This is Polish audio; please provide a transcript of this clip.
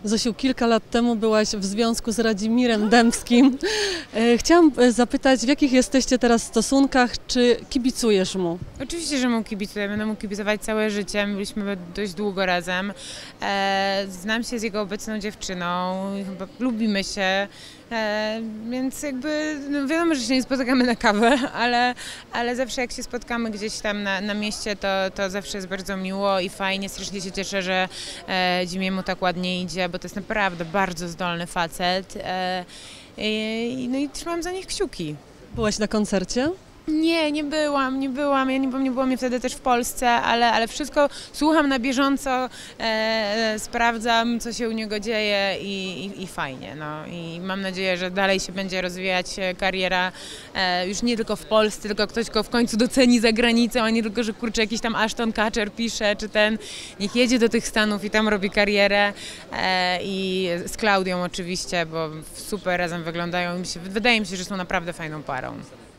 Zosiu, kilka lat temu byłaś w związku z Radzimirem Dębskim. Chciałam zapytać, w jakich jesteście teraz stosunkach, czy kibicujesz mu? Oczywiście, że mu kibicuję. Będę mu kibicować całe życie. Byliśmy dość długo razem. Znam się z jego obecną dziewczyną. Chyba lubimy się. Więc jakby no wiadomo, że się nie spotykamy na kawę, ale zawsze jak się spotkamy gdzieś tam na mieście, to zawsze jest bardzo miło i fajnie. Strasznie się cieszę, że Jimiemu tak ładnie idzie, bo to jest naprawdę bardzo zdolny facet. No i trzymam za nich kciuki. Byłaś na koncercie? Nie byłam. Ja nie byłam wtedy też w Polsce, ale wszystko słucham na bieżąco, sprawdzam, co się u niego dzieje i fajnie. No. I mam nadzieję, że dalej się będzie rozwijać kariera już nie tylko w Polsce, tylko ktoś go w końcu doceni za granicą, a nie tylko, że kurczę, jakiś tam Ashton Kutcher pisze, czy ten. Niech jedzie do tych Stanów i tam robi karierę. I z Klaudią oczywiście, bo super razem wyglądają. Wydaje mi się, że są naprawdę fajną parą.